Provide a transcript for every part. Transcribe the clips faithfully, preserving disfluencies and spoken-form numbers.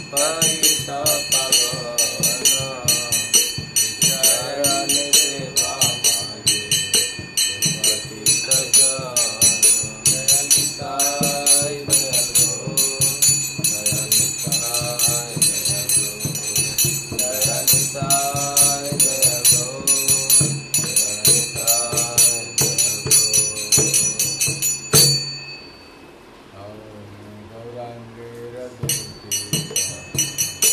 परिता पवन विचरण सेवा मागे पतित जन दयानिताय दयालो दयानिताय दयालो दयानिताय दयालो दयानिताय दयालो। ओम गौरांगे रघुपति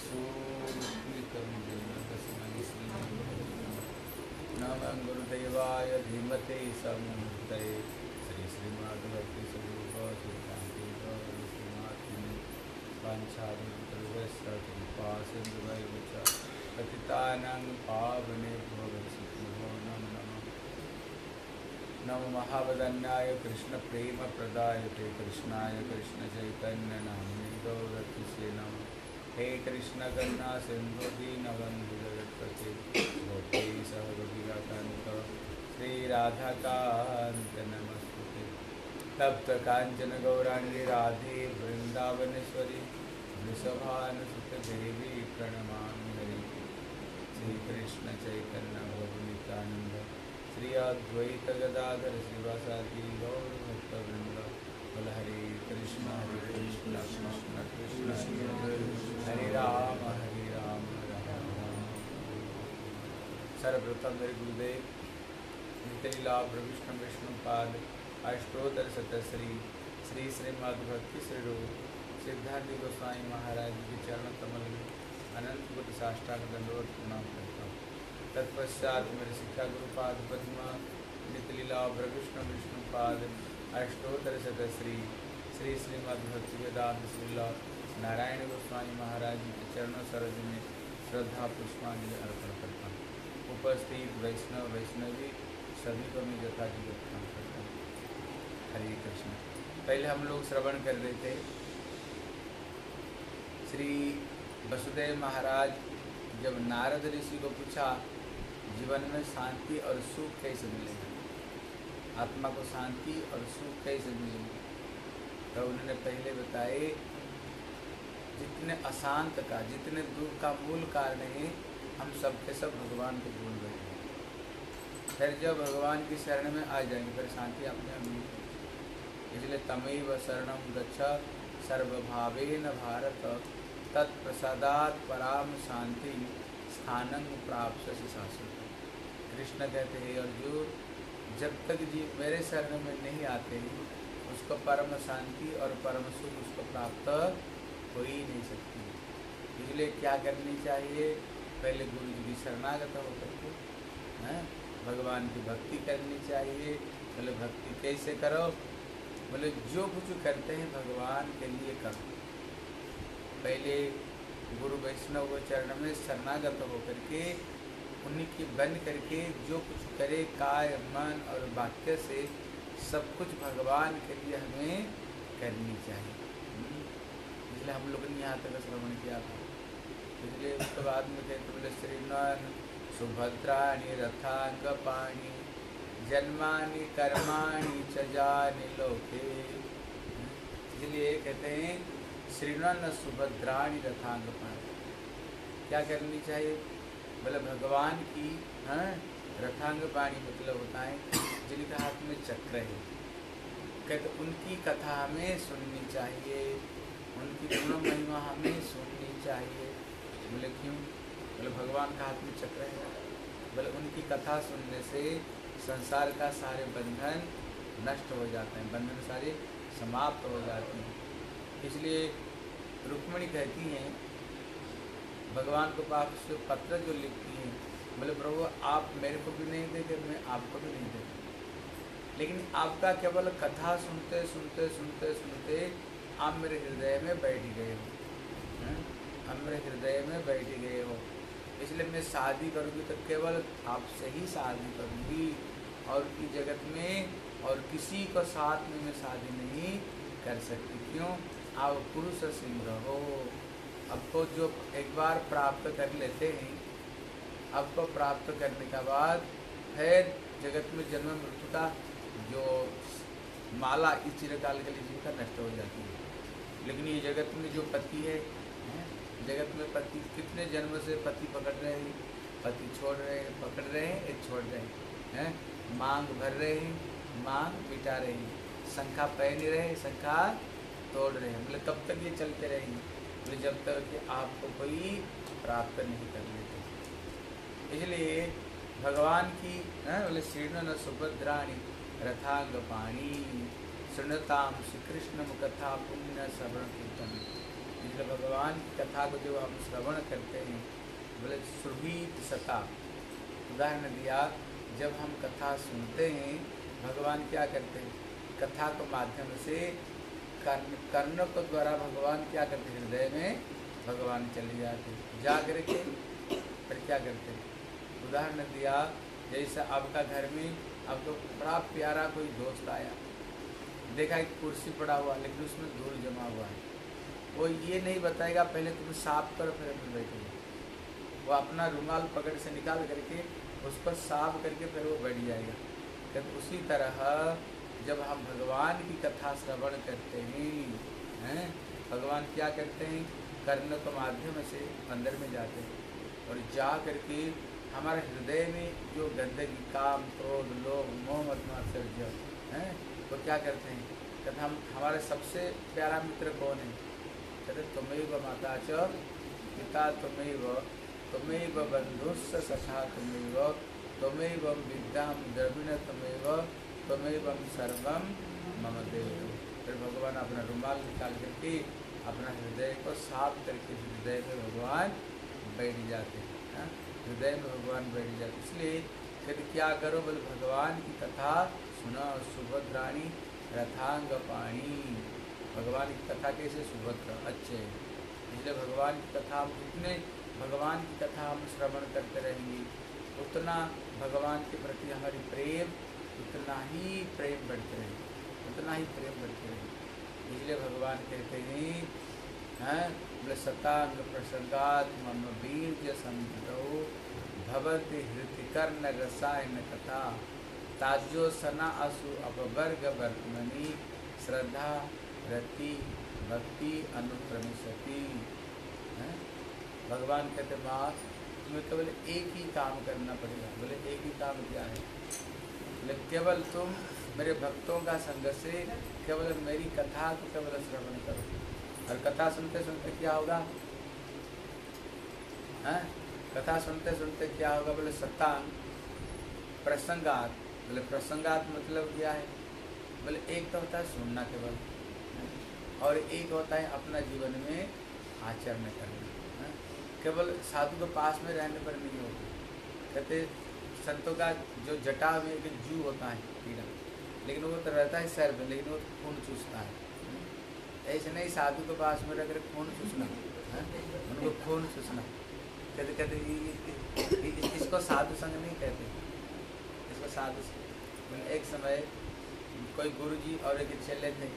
सूक्ष्मितं येन तस्मै श्रीगुरुवे नमः। गुरुदेवाय धीमते समुहूर्तये श्री श्रीमद्भक्तिस्वरूप सिद्धान्ते गौरवनाथाय वाञ्छाकल्पतरुभ्यश्च कृपा सिन्धुभ्यैव च पतितानां पावनेभ्यो वैष्णवेभ्यो नमो नमः। नमो महावदन्याय कृष्णप्रेमप्रदायते कृष्णाय कृष्णचैतन्यनाम्ने गौरतिसे नमः। हे कृष्ण करुणा सिन्धु दीनबन्धु जगत्पते गोपेश गोपीकान्त श्रीराधाकान्त नमस्ते। तप्त कांचन गौरांगी राधे वृंदावनेश्वरी वृषभानुसुते देवी प्रणमामि हरि। श्रीकृष्ण चैतन्य प्रभु नित्यानंद श्री अद्वैत गदाधर श्रीवासादि गौरभक्तवृंद। बोल हरे कृष्ण हरे कृष्ण कृष्ण कृष्ण हरे राम हरे राम राम राम। सर्वप्रथम मेरे गुरुदेव नित्यलीला विष्णु विष्णुपाद अष्टोत्तर शतश्री श्री श्रीमद्भक्ति स्वरूप सिद्धांत गोस्वामी महाराज के चरण कमल में अनंत कोटि साष्टांग दंडवत प्रणाम करता हूँ। तत्पश्चात मेरे शिक्षा गुरुपाद पद्मा नित्यलीला विष्णु विष्णुपाद अष्टोत्तर शतश्री श्री श्रीमद्भक्ति वेदांत श्रीला नारायण गोस्वामी महाराज जी के चरणों सरोज में श्रद्धा पुष्पांजलि अर्पण करता हूँ। उपस्थित वैष्णव वैष्णवी सभी को मैं यथाजी प्रणाम करता हूँ। हरे कृष्ण। पहले हम लोग श्रवण कर रहे थे श्री वसुदेव महाराज जब नारद ऋषि को पूछा जीवन में शांति और सुख कैसे मिलेगा, आत्मा को शांति और सुख कैसे मिलेगा, तो उन्होंने पहले बताए जितने अशांत का जितने दुख का मूल कारण है हम सब के सब भगवान को भूल गए। फिर जब भगवान की शरण में आ जाएंगे फिर शांति अपने आप मिलेगी। इसलिए तमेव शरणं गच्छ सर्वभावेन भारत तत्प्रसादात् पराम शांति स्थानं प्राप्स्यसि शाश्वत। कृष्ण कहते हैं अर्जुन जब तक जी मेरे शरण में नहीं आते हैं उसको परम शांति और परम सुख उसको प्राप्त हो ही नहीं सकती। इसलिए क्या करनी चाहिए, पहले गुरु जी की शरणागत होकर के हैं भगवान की भक्ति करनी चाहिए। बोले भक्ति कैसे करो, बोले जो कुछ करते हैं भगवान के लिए करो। पहले गुरु वैष्णव को चरण में शरणागत होकर के उन्हीं की बन करके जो कुछ करे काय मन और वाक्य से सब कुछ भगवान के लिए हमें करनी चाहिए। इसलिए हम लोगों ने यहाँ तक श्रवण किया था। इसलिए उसके बाद में कहते बोले श्रीनन सुभद्राणि रथांग पाणी जन्मानि कर्माणि च जानि लोके। इसलिए कहते हैं श्रीनन सुभद्राणि रथांग पाणी। क्या करनी चाहिए, बोले भगवान की हाँ रथांग पाणी मतलब होता है जिनका हाथ में चक्र है। कहते उनकी कथा हमें सुननी चाहिए, उनकी गुण महिमा हमें सुननी चाहिए। बोले क्यों, बोले भगवान का हाथ में चक्र है। बोले उनकी कथा सुनने से संसार का सारे बंधन नष्ट हो जाते हैं, बंधन सारे समाप्त हो जाते हैं। इसलिए रुक्मिणी कहती हैं भगवान को पास से पत्र जो लिखती हैं, बोले प्रभु आप मेरे को भी नहीं देते मैं आपको भी नहीं देता, लेकिन आपका केवल कथा सुनते सुनते सुनते सुनते आप मेरे हृदय में बैठ गए हो, आप मेरे हृदय में बैठ गए हो। इसलिए मैं शादी करूँगी तो केवल आपसे ही शादी करूँगी और की जगत में और किसी को साथ में मैं शादी नहीं कर सकती। क्यों, आप पुरुष सिंह हो। आपको जो एक बार प्राप्त कर लेते हैं, आपको प्राप्त करने के बाद फिर जगत में जन्म मृत्यु का जो माला इस चिरकाल के लिए जिनका नष्ट हो जाती है। लेकिन ये जगत में जो पति है, जगत में पति कितने जन्म से पति पकड़ रहे हैं, पति छोड़ रहे हैं, पकड़ रहे हैं, एक छोड़ रहे हैं, मांग भर रहे हैं, मांग मिटा रहे हैं, शंखा पहन रहे हैं, शंखा तोड़ रहे हैं। मतलब तब तक ये चलते रहेंगे, मतलब जब तक कि आपको कोई प्राप्त नहीं कर लेते। इसलिए भगवान की बोले श्रीन सुभद्राणी रथांग पाणी सुनताम श्री कृष्ण कथा पुण्य श्रवण कीर्तन। इसलिए भगवान की कथा को जब हम श्रवण करते हैं, बोले सुरभीत सता, उदाहरण दिया, जब हम कथा सुनते हैं भगवान क्या करते हैं, कथा के माध्यम से कर्ण कर्ण को द्वारा भगवान क्या करते हैं, हृदय में भगवान चले जाते, जा करके फिर क्या करते हैं। उदाहरण दिया, जैसे आपका घर में आपको बड़ा प्यारा कोई दोस्त आया, देखा एक कुर्सी पड़ा हुआ लेकिन उसमें धूल जमा हुआ है, वो ये नहीं बताएगा पहले तुम साफ करो फिर अपने बैठोगे, वो अपना रुमाल पकड़ से निकाल करके उस पर साफ करके फिर वो बैठ जाएगा। तो उसी तरह जब हम भगवान की कथा श्रवण करते हैं, हैं भगवान क्या करते हैं, कर्ण के माध्यम से अंदर में जाते हैं और जा करके हमारे हृदय में जो गंदगी, काम, क्रोध, लोभ, मोह, मद, मात्सर्य हैं, वो क्या करते हैं, कहते हम हमारे सबसे प्यारा मित्र कौन है, कहते तुमैव माता च पिता तुमैव तुमैव बंधुस्स सखा तुमैव त्वमेव विद्यां द्रविण त्वमेव त्वमेव सर्वं मम देव। फिर भगवान अपना रुमाल निकाल करके अपना हृदय को साफ करके हृदय में भगवान बैठ जाते हैं, हृदय में भगवान बैठ जाते। इसलिए फिर क्या करो, बोले भगवान की कथा सुनो, सुभद्राणी रथांग पाणी। भगवान की कथा कैसे सुभद्रा अच्छे, इसलिए भगवान की कथा हम जितने भगवान की कथा हम श्रवण करते रहेंगे उतना भगवान के प्रति हमारी प्रेम उतना ही प्रेम बढ़ते रहे, उतना ही प्रेम बढ़ते रहे। इसलिए भगवान कहते हैं, हैं बोले सतांग प्रसंगात मम वीर्य संततो भवति हृतिकर्ण रसायन कथा ताज्यो सना असु अपवर्ग वर्तमनी श्रद्धा रति भक्ति अनुक्रमिशति। भगवान कहते माँ तुम्हें केवल एक ही काम करना पड़ेगा। बोले एक ही काम क्या है, बोले केवल तुम मेरे भक्तों का संग से केवल मेरी कथा को केवल श्रवण करो। और कथा सुनते सुनते क्या होगा, हैं कथा सुनते सुनते क्या होगा, बोले सतांग प्रसंगात। बोले प्रसंगात मतलब क्या है, बोले एक तो होता है सुनना केवल, और एक होता है अपना जीवन में आचरण करना। केवल साधु के पास में रहने पर नहीं होगा। कहते संतों का जो जटा में एक जू होता है कीड़ा, लेकिन वो तो रहता है सर में, लेकिन वो खून चूसता है। ऐसे नहीं साधु के पास में रहकर खून चूसना, उनको खून चूसना। कहते कहते इसको साधु संग नहीं कहते, इसको साधु संग। एक समय कोई गुरुजी और एक चेले थे।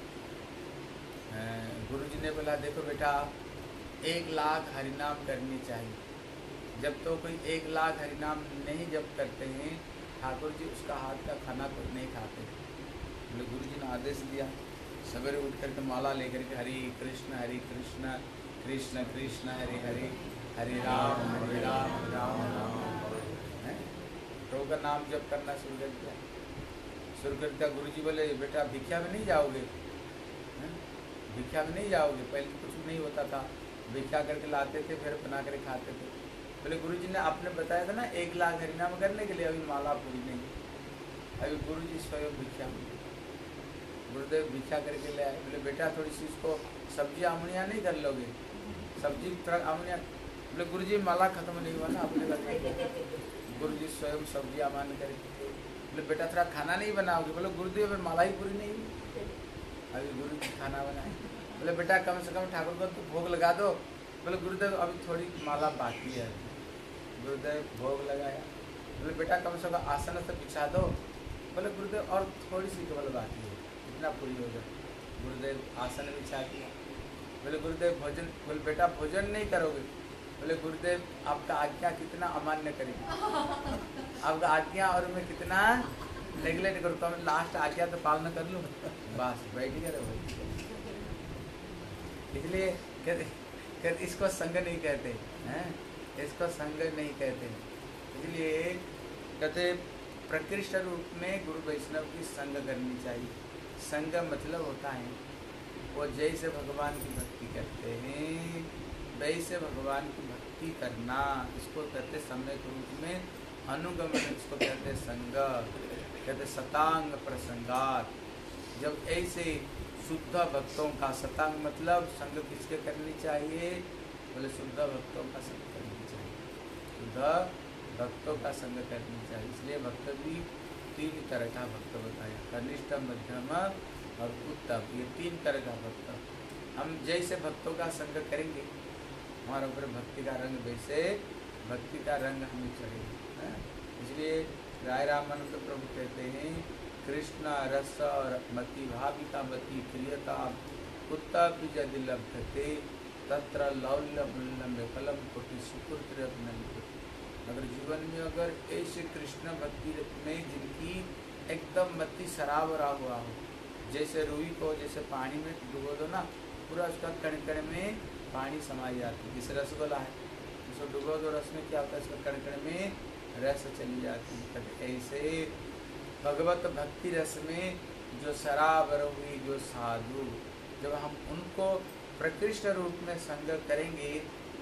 गुरुजी ने बोला देखो बेटा एक लाख हरिनाम करनी चाहिए। जब तो कोई एक लाख हरिनाम नहीं जब करते हैं ठाकुर जी उसका हाथ का खाना कुछ नहीं खाते। बोले गुरु जी ने आदेश दिया, सवेरे उठ करके माला लेकर के हरि कृष्ण हरि कृष्ण कृष्ण कृष्ण हरि हरि हरि राम हरि राम राम राम है तो का नाम जब करना शुरू कर दिया शुरू कर दिया। गुरु जी बोले बेटा भिक्षा में नहीं जाओगे, भिक्षा में नहीं जाओगे। पहले कुछ नहीं होता था, भिक्षा करके लाते थे फिर बना कर खाते थे। बोले गुरुजी ने आपने बताया था ना एक लाख हरिनाम करने के लिए, अभी माला पूरी नहीं, अभी गुरुजी स्वयं भिक्षा में। गुरुदेव भिक्षा करके ले आए। बोले बेटा थोड़ी सी इसको सब्जी आमनिया नहीं कर लोगे, सब्जी थोड़ा आमनिया। बोले गुरुजी माला खत्म नहीं हुआ ना अपने घर। गुरुजी स्वयं सब्जी आमान करके। बोले बेटा थोड़ा खाना नहीं बनाओगे। बोले गुरुदेव माला ही पूरी नहीं हुई, अभी गुरुजी खाना बनाए। बोले बेटा कम से कम ठाकुर को तो भोग लगा दो। बोले गुरुदेव अभी थोड़ी माला बाकी है। गुरुदेव भोग लगाया। बोले बेटा कम से कम आसन से बिछा दो। बोले गुरुदेव और थोड़ी सी केवल बाकी है, इतना पूरी हो जाए। गुरुदेव आसन बिछा दिया। बोले गुरुदेव भोजन, बोले बेटा भोजन नहीं करोगे। बोले गुरुदेव आपका आज्ञा कितना अमान्य करेंगे, आपका आज्ञा और मैं कितना नेगलेक्ट करूँ, तो मैं लास्ट आज्ञा तो पालना कर लूँ, बस बैठ गया रहे। इसलिए कहते कहते इसको संग नहीं कहते हैं, इसको संग नहीं कहते। इसलिए कहते प्रकृष्ट रूप में गुरु वैष्णव की संग करनी चाहिए। संग मतलब होता है वो जैसे भगवान की भक्ति करते हैं वैसे भगवान की भक्ति करना, इसको कहते सम्यक रूप में अनुगमन, इसको कहते संग, कहते सतांग प्रसंगात। जब ऐसे शुद्ध भक्तों का सतांग मतलब संग किसके करनी चाहिए? बोले शुद्ध भक्तों का संग करनी चाहिए, शुद्ध भक्तों का संग करनी चाहिए। इसलिए भक्त भी तीन तरह का भक्त बताया, कनिष्ठ, मध्यम और उत्तम, ये तीन तरह का भक्त। हम जैसे भक्तों का संग करेंगे हमारे ऊपर भक्ति का रंग वैसे भक्ति का रंग हमें चढ़ेगा। इसलिए राय रामानंद प्रभु कहते हैं कृष्ण रस और मति भाविता मति प्रियता उत्तम यदि लभ्यते तत्र लौल्य बुल्लम कलम कोटि सुकृत। अगर जीवन में अगर ऐसे कृष्ण भक्ति में जिनकी एकदम मति शराबरा हुआ हो, जैसे रुई को जैसे पानी में डुबो दो ना, पूरा उसका कण कण में पानी समाई जाती है। जैसे रसगुल्ला है, उसको डुबो दो, रस में क्या होता है, उसका कण कण में रस चली जाती है। ऐसे भगवत भक्ति रस में जो शराबर हुई, जो साधु, जब हम उनको प्रकृष्ट रूप में संग करेंगे,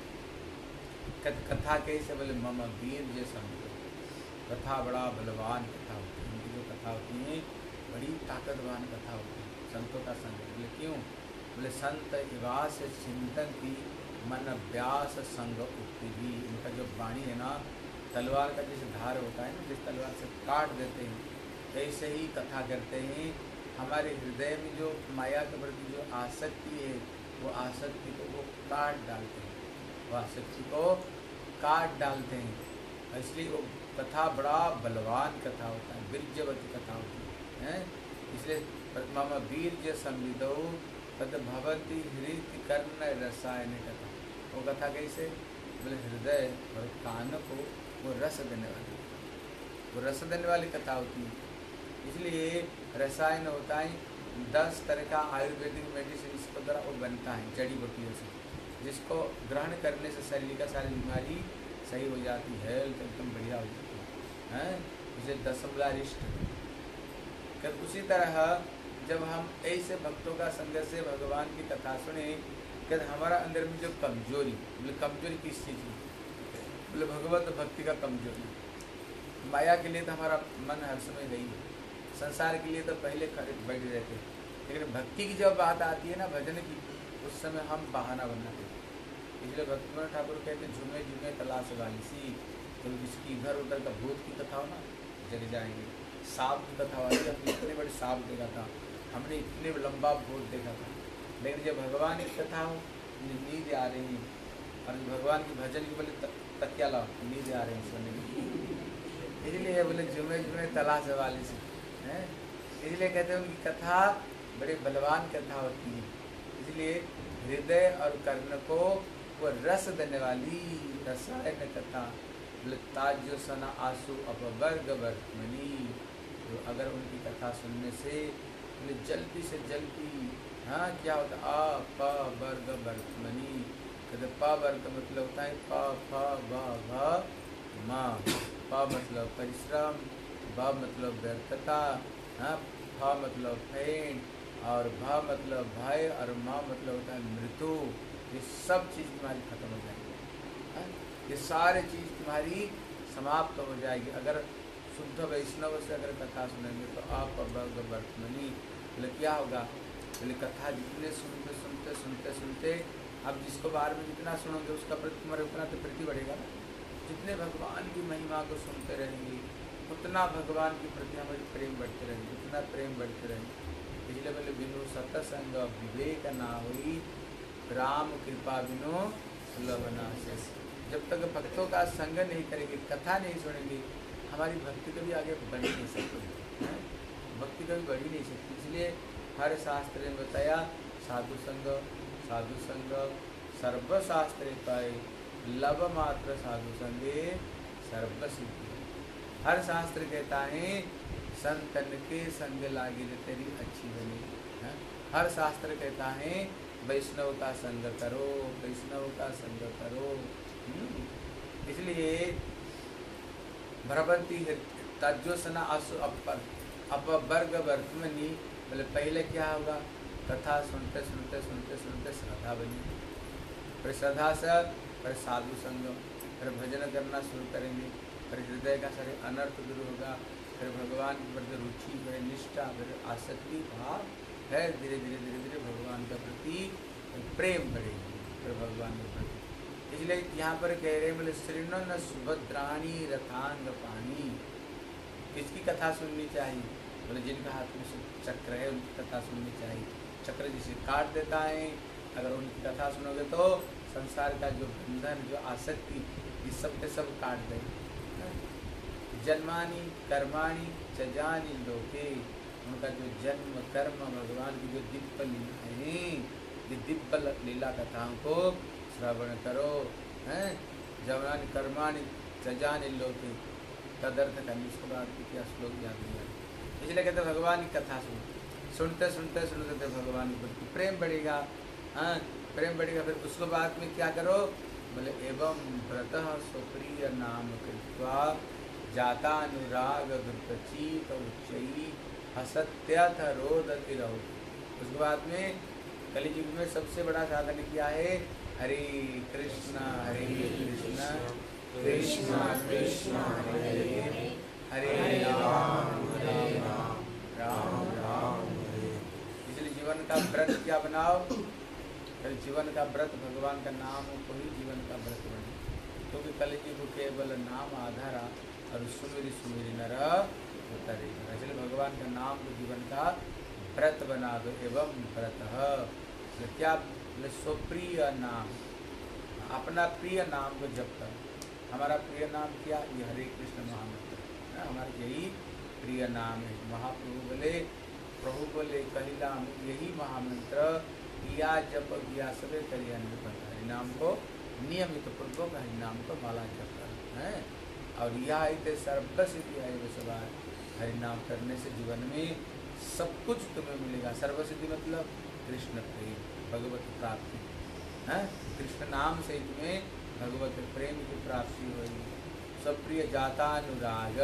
कथा कैसे बोले मम वीर जो संग, कथा बड़ा बलवान कथा होती है, उनकी जो कथा होती है बड़ी ताकतवान कथा होती है संतों का संग। बोले क्यों? बोले संत इवास चिंतन की मन व्यास संग उक्ति भी। इनका जो वाणी है ना, तलवार का जैसे धार होता है ना, जिस तलवार से काट देते हैं, ऐसे ही कथा करते हैं। हमारे हृदय में जो माया के प्रति जो आसक्ति है, वो आसक्ति को वो काट डालते हैं, वो आसक्ति को काट डालते हैं। इसलिए वो कथा बड़ा बलवान कथा होता है, वीर्यवती कथा होती है। इसलिए मम वीर्य संविदो तद भवती हृदय कर्ण रसायन कथा। वो कथा कैसे? बोले हृदय और कान को वो रस देने वाली, वो रस देने वाली कथा होती है। इसलिए रसायन होता है दस तरह का आयुर्वेदिक मेडिसिन इसको द्वारा वो बनता है जड़ी बूटियों से, जिसको ग्रहण करने से शरीर का सारी बीमारी सही हो जाती है, हेल्थ एकदम बढ़िया हो जाती है, हैं? इसे दशमलारिष्ट। फिर उसी तरह जब हम ऐसे भक्तों का संग से भगवान की कथा सुने, कि हमारा अंदर में जो कमजोरी, बोले कमजोरी किस चीज़ की? बोले भगवत भक्ति का कमजोरी। माया के लिए तो हमारा मन हर समय गई है, संसार के लिए तो पहले खड़े बैठ रहते हैं, लेकिन भक्ति की जब बात आती है ना, भजन की, उस समय हम बहाना बनाते हैं। इसलिए भक्तिमान ठाकुर कहते झूमे झूमे तलाश वाली सी, तो जिसकी इधर उधर का भूत की कथा हो ना, जग जाएंगे। सांप की कथा वाली, हमने इतने बड़े सांप देखा था, हमने इतने लंबा भूत देखा था, लेकिन जब भगवान की कथा हो, नींद आ रही है, और भगवान की भजन की बोले तकिया लाओ, नींद आ रही है सोने की। इसलिए बोले झूमे झूमे तलाश वाली सी है। इसलिए कहते हैं उनकी कथा बड़े बलवान कथा होती है। इसलिए हृदय और कर्ण को वो रस देने वाली रसायन कथा। ताज्यो सना आंसू अपवर्ग वर्तमनी। तो अगर उनकी कथा सुनने से जल्दी से जल्दी, हाँ क्या होता है, आ प वर्ग वर्तमनी। कहते प वर्ग मतलब होता है प फ व भ म। प मतलब परिश्रम, ब मतलब व्यर्थता, हाँ, फ मतलब फेंट, और भ मतलब भय, और म मतलब होता है मृत्यु। ये सब चीज़ तुम्हारी खत्म हो जाएगी, हाँ? ये सारे चीज़ तुम्हारी समाप्त हो जाएगी अगर शुद्ध वैष्णव से अगर कथा सुनेंगे। तो आप वर्तमनी बोले क्या होगा? बोले कथा जितने सुनते सुनते सुनते सुनते अब जिसको बार में जितना सुनोगे उसका प्रति तुम्हारे उतना तो प्रीति बढ़ेगा ना। जितने भगवान की महिमा को सुनते रहेंगे उतना भगवान के प्रति हमारी प्रेम बढ़ते रहेंगे, उतना प्रेम बढ़ते रहेंगे। इसलिए बोले बिनु सतसंग विवेक ना हुई, राम कृपा बिनु सुलभ नाश। जब तक भक्तों का संग नहीं करेंगे, कथा नहीं सुनेंगे, हमारी भक्ति कभी आगे बढ़ नहीं सकती, भक्ति कभी बढ़ ही नहीं सकती। इसलिए हर शास्त्र ने बताया साधु संग, साधु संग सर्वशास्त्र पाए, लव मात्र साधु संगे सर्व सिद्धि। हर शास्त्र कहता है संतन के संग लागे तेरी अच्छी बनी, है? हर शास्त्र कहता है वैष्णव का संग करो, वैष्णव का संग करो। इसलिए भ्रमंती तज्जोसना आसु अपर अपवर्ग वर्तमनी। बोले पहले क्या होगा? कथा सुनते सुनते सुनते सुनते श्रद्धा बनी, फिर श्रद्धा से फिर साधु संग, फिर भजन करना शुरू करेंगे, फिर हृदय का सारे अनर्थ दूर होगा, फिर भगवान के प्रति रुचि, फिर निष्ठा, फिर आसक्ति भाव, है धीरे धीरे धीरे धीरे भगवान के प्रति प्रेम बढ़ेगी फिर भगवान के प्रति। इसलिए यहाँ पर कह रहे बोले श्रीनन सुभद्राणी रथांग पानी, किसकी कथा सुननी चाहिए? बोले जिनका हाथ में चक्र है उनकी कथा सुननी चाहिए। चक्र जिसे काट देता है, अगर उनकी कथा सुनोगे तो संसार का जो बंधन जो आसक्ति इस सब के सब काट देंगे। जन्मानी कर्माणी चजानी लोके, उनका जो जन्म कर्म भगवान की जो दिव्य लीला है, ये दिव्य लीला कथाओं को श्रवण करो। हैं जन्मानी कर्माणी चजानी लोके, तदर्थ करनी इसके बाद क्या श्लोक याद नहीं है। इसलिए कहते भगवान की कथा सुनो, सुनते सुनते सुनते भगवान के प्रति प्रेम बढ़ेगा। हाँ प्रेम बढ़ेगा, फिर उसके बाद में क्या करो? बोले एवं व्रतः स्वप्रिय नाम कृत्वा जातानुराग दुर्गचित उच्चई हसत्यथ रोदति रहो। उसके बाद में कलियुग में सबसे बड़ा साधन क्या है? हरे कृष्णा हरे कृष्णा कृष्णा कृष्णा हरे हरे हरे राम हरे राम राम राम हरे। इसलिए जीवन का व्रत क्या बनाओ? फिर जीवन का व्रत भगवान का नाम को ही जीवन का व्रत बने, क्योंकि कलियुग केवल नाम आधारा और सुमिरी सुमिरी नर होता रहेगा। इसलिए भगवान का नाम को जीवन का व्रत बना दो। एवं व्रत क्या? स्वप्रिय नाम, अपना प्रिय नाम को जप कर। हमारा प्रिय नाम क्या? ये हरे कृष्ण महामंत्र, हमारा यही प्रिय नाम है। महाप्रभु बोले, प्रभु बोले कहिला यही महामंत्र या जप किया सबे करिया हरिनाम को नियमित पूर्वक हरिनाम को माला जप कर है। और यह इत सर्वसिद्धि है सवार, हरिनाम करने से जीवन में सब कुछ तुम्हें मिलेगा। सर्वसिद्धि मतलब कृष्ण प्रेम, भगवत प्राप्ति है। कृष्ण नाम से तुम्हें भगवत प्रेम की प्राप्ति होगी। स्वप्रिय जाता अनुराग,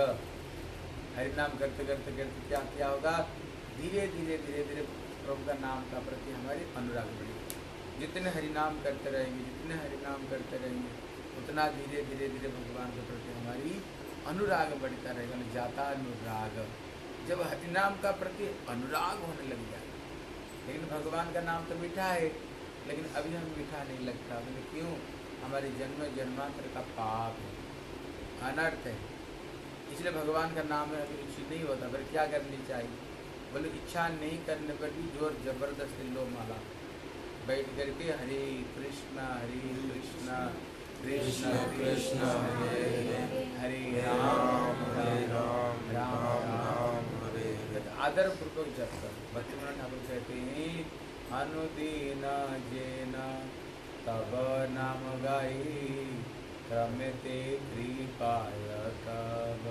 हरिनाम करते करते करते क्या क्या होगा? धीरे धीरे धीरे धीरे प्रभु का नाम का प्रति हमारी अनुराग बढ़ेगी। जितने हरिनाम करते रहेंगे जितने हरिनाम करते रहेंगे उतना धीरे धीरे धीरे भगवान के प्रति हमारी अनुराग बढ़ता रहेगा। जाता अनुराग, जब हरिनाम का प्रति अनुराग होने लग जाए। लेकिन भगवान का नाम तो मीठा है, लेकिन अभी हम मीठा नहीं लगता। बोले क्यों? हमारे जन्म जन्मांतर का पाप है, अनर्थ है। इसलिए भगवान का नाम में अभी रुचि नहीं होता। फिर क्या करनी चाहिए? बोले इच्छा नहीं करने पर भी जोर जबरदस्ती लो माला बैठ करके हरे कृष्णा हरे कृष्णा कृष्ण कृष्ण हरे हरे हरे राम हरे राम राम राम हरे हरे। आदर पूर्वक जप कर। भक्तिमानंद ठाकुर कहते हैं, अनुदीन जेन तब नाम गाई क्रमते कृपाय तब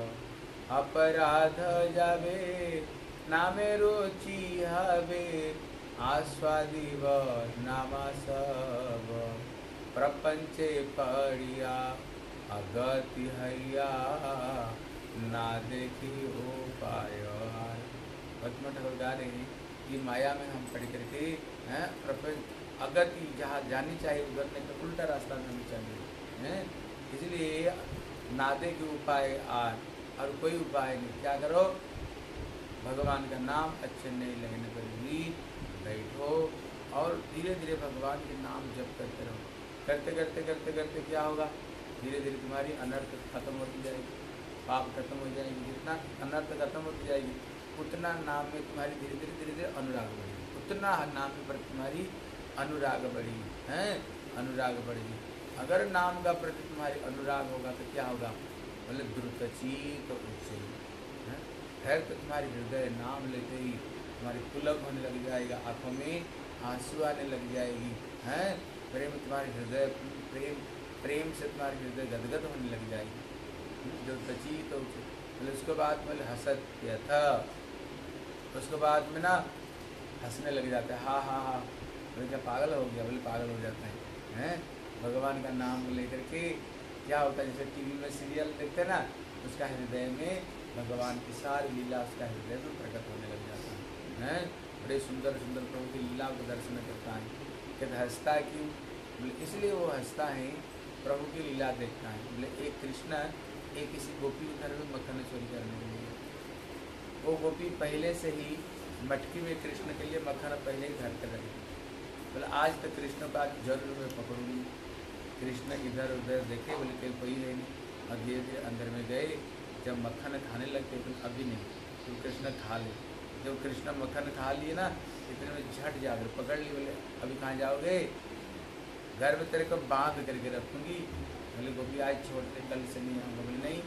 अपराध जावे नामे रुचि हवे आस्वादिव नामा सब प्रपंचे पड़िया अगति हैया ना देखी उपाय। भक्तिमान ठाकुर गा रहे हैं कि माया में हम पढ़ करके हैं प्रपंच अगति जहाँ जानी चाहिए उधर नहीं तो उल्टा रास्ता में हमें चाहिए हैं। इसलिए नादे के उपाय आर और कोई उपाय नहीं। क्या करो? भगवान का नाम अच्छे नहीं लगने पर भी बैठो और धीरे धीरे भगवान के नाम जप करते रहो। करते करते करते करते क्या होगा? धीरे धीरे तुम्हारी अनर्थ खत्म होती जाएगी, पाप खत्म हो जाएगी। जितना अनर्थ खत्म होती जाएगी उतना नाम में तुम्हारी धीरे धीरे धीरे धीरे अनुराग बढ़ेगी, उतना नाम के प्रति तुम्हारी अनुराग बढ़ेगी हैं, अनुराग बढ़ेगी। अगर नाम का प्रति तुम्हारी अनुराग होगा तो क्या होगा? बोले द्रुतचित उच्च है तो तुम्हारी हृदय नाम लेते ही तुम्हारी पुलक होने लग जाएगा, आँखों में आंसू आने लग जाएगी हैं। प्रेम तुम्हारे हृदय प्रेम प्रेम से तुम्हारी हृदय गदगद होने लग जाएगी। जो तची तो बोले उसके बाद बोले हसत्य था, उसके बाद में ना हंसने लग जाता है। हाँ हाँ हाँ बोले क्या पागल हो गया? बोले पागल हो जाते हैं हैं। भगवान का नाम लेकर के क्या होता है? जैसे टीवी में सीरियल देखते ना, उसका हृदय में भगवान की सारी लीला उसका हृदय में प्रकट होने लग जाता है हैं। बड़े सुंदर सुंदर प्रभु की लीला को दर्शन करता है। कहते हंसता है क्यों? बोले इसलिए वो हंसता है, प्रभु की लीला देखता है। बोले एक कृष्ण एक किसी गोपी के घर में मक्खन चोरी करने के लिए, वो गोपी पहले से ही मटकी में कृष्ण के लिए मक्खन पहले ही धर कर रखे। बोले आज तक कृष्ण का जरूर मैं पकड़ूंगी। कृष्ण इधर उधर देखे, बोले कहीं कोई है नहीं। और धीरे धीरे अंदर में गए, जब मक्खन खाने लगते तो अभी नहीं, तो कृष्ण खा ले। जब कृष्ण मक्खन खा लिए ना, इतने में झट जाकर पकड़ ली। बोले अभी कहाँ जाओगे, घर में तेरे को बांध करके रखूँगी। बोले गोपी आज छोड़ दे, कल से नहीं आऊँगा। बोले नहीं।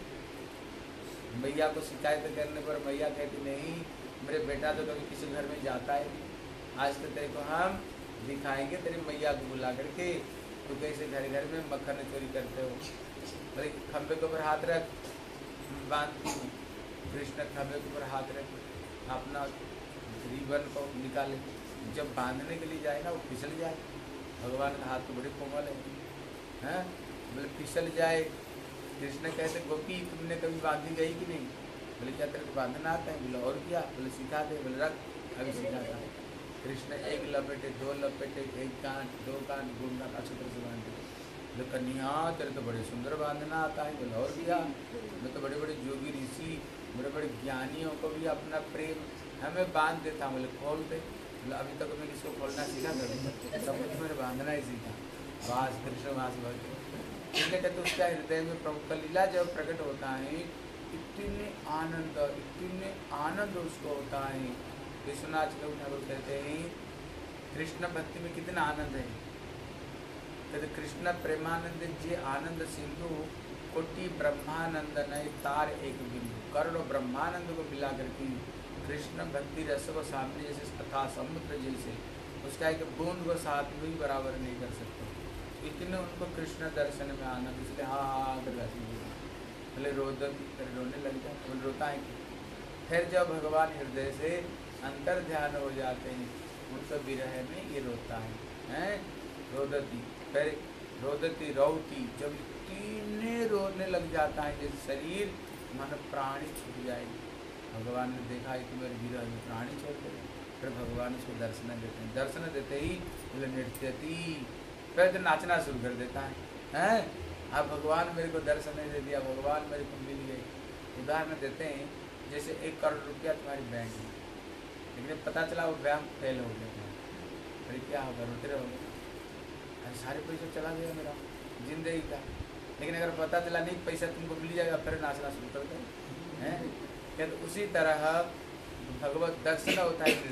मैया को शिकायत करने पर मैया कहती नहीं, मेरे बेटा तो कभी किसी घर में जाता है नहीं, आज तो तेरे को हम दिखाएंगे तेरी मैया को बुला करके, तो कैसे घर घर में मक्खन चोरी करते हो। बोले खंबे के ऊपर हाथ रख, बांधती हूँ। कृष्ण खंबे के ऊपर हाथ रख, अपना रिबन को निकाले। जब बांधने के लिए जाए ना, वो फिसल जाए। भगवान का हाथ तो बड़े कोमल है, हैं? बोले फिसल जाए। कृष्ण कहते गोपी तुमने कभी बांधी गई कि नहीं। बोले क्या तेरे को बांधना आता है। बोले और क्या। बोले सिखा दे। बोले रख, अभी सिखाता है। कृष्ण एक लपेटे, दो लपेटे, एक कान, दो कान, गुंडा अच्छी तरह से बांधे। बोले कन्या तेरे तो बड़े सुंदर बांधना आता है। बोले और क्या। मैं तो बड़े बड़े जोगी ऋषि, बड़े बड़े ज्ञानियों को भी अपना प्रेम हमें बांध देता। बोले खोल दे। बोले अभी तक मैं किसको खोलना सीखा कर, सब कुछ मैंने बांधना ही सीखा। वास कृष्ण वास भक्त। इसलिए कहते उसका हृदय में प्रभु का लीला जब प्रकट होता है, इतने आनंद इतने आनंद उसको होता है। विश्वनाथ कवि ठाकुर कहते हैं कृष्ण भक्ति में कितना आनंद है। कहते कृष्ण प्रेमानंद जी आनंद सिंधु, कोटि ब्रह्मानंद नए तार एक बिंदु। करोड़ों ब्रह्मानंद को मिला करके कृष्ण भक्ति रस को सामने जैसे अथा समुद्र जैसे, उसका एक बूंद को साथ में भी बराबर नहीं कर सकते। इतने उनको कृष्ण दर्शन में आनंद, इसलिए हाँ हाँ बोले रोदन रोने लग जाए। बोले रोता है कि फिर जब भगवान हृदय से अंतर ध्यान हो जाते हैं, उनका विरह में ये रोता है, हैं? रोदती, फिर रोदती रौती, जब इतने रोने लग जाता है जैसे शरीर मन प्राणी छूट जाएगी। भगवान ने देखा है कि मेरे विरह में प्राणी छोड़ दे, फिर भगवान उसको दर्शन देते हैं। दर्शन देते ही बोले नृत्यती, फिर तो नाचना शुरू कर देता है, हैं? अब भगवान मेरे को दर्शन नहीं दे दिया, भगवान मेरे को मिल गए। उदाहरण देते हैं जैसे एक करोड़ रुपया तुम्हारी बैंक में, लेकिन पता चला वो बैंक फेल हो गया। अरे क्या होगा, रोते रहोगे। अरे सारे पैसा चला गया मेरा जिंदगी का। लेकिन अगर पता चला नहीं पैसा तुमको मिल जाएगा, फिर नाचना शुरू कर दो, हैं? क्या तो उसी तरह भगवत दर्शन होता है।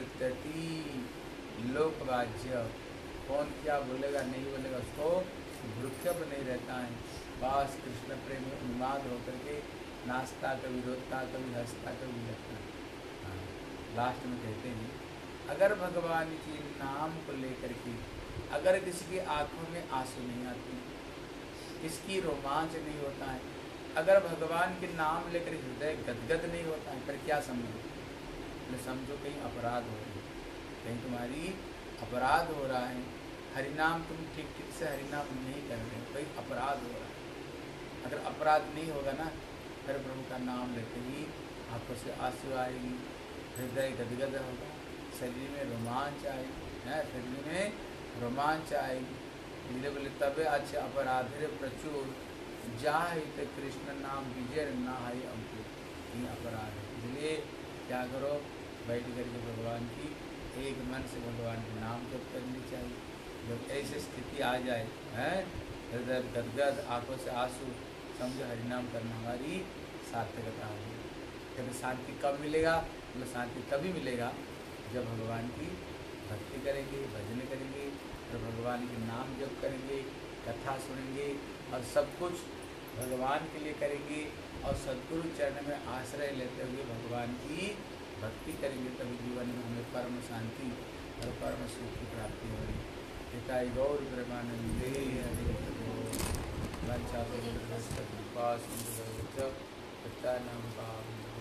नृत्यती लोकवाज्य, कौन क्या बोलेगा नहीं बोलेगा उसको भ्रुक्षेप नहीं रहता है। बस कृष्ण प्रेम में उन्माद होकर के नाचता, कभी रोता, कभी हंसता, कभी लगता है। हाँ, लास्ट में कहते हैं अगर भगवान के नाम को लेकर के अगर किसी की आंखों में आंसू नहीं आते, किसकी रोमांच नहीं होता है, अगर भगवान के नाम लेकर हृदय गदगद नहीं होता है, फिर क्या समझो। समझो कहीं अपराध हो रहा है, कहीं तुम्हारी अपराध हो रहा है। हरिनाम तुम ठीक ठीक से हरिनाम नहीं कर रहे हो, कहीं अपराध हो रहा है। अगर अपराध नहीं होगा ना, फिर प्रभु का नाम लेते ही आंखों से आंसू आएगी, हृदय गदगद होगा, शरीर में रोमांच आएगी, है शरीर में रोमांच आएगी। इसलिए बोले तबे अच्छे अपराध प्रचुर जाहित कृष्ण नाम विजय ना है अंकुर, ये अपराध है। इसलिए क्या करो, बैठ करके भगवान की एक मन से भगवान के नाम जप करनी चाहिए। जब ऐसी स्थिति आ जाए, हैं, हृदय गदगद, आंखों से आंसू, समझो हरिनाम करना हमारी सार्थकता होगी। कहते शांति कब मिलेगा, मतलब शांति तभी मिलेगा जब भगवान की भक्ति करेंगे, भजन करेंगे, तो भगवान के नाम जप करेंगे, कथा सुनेंगे और सब कुछ भगवान के लिए करेंगे और सद्गुरु चरण में आश्रय लेते हुए भगवान की भक्ति करेंगे, तभी जीवन में हमें परम शांति और परम सुख की प्राप्ति होगी। हिताय गौर प्रेमानंदे हरे कृपा नाम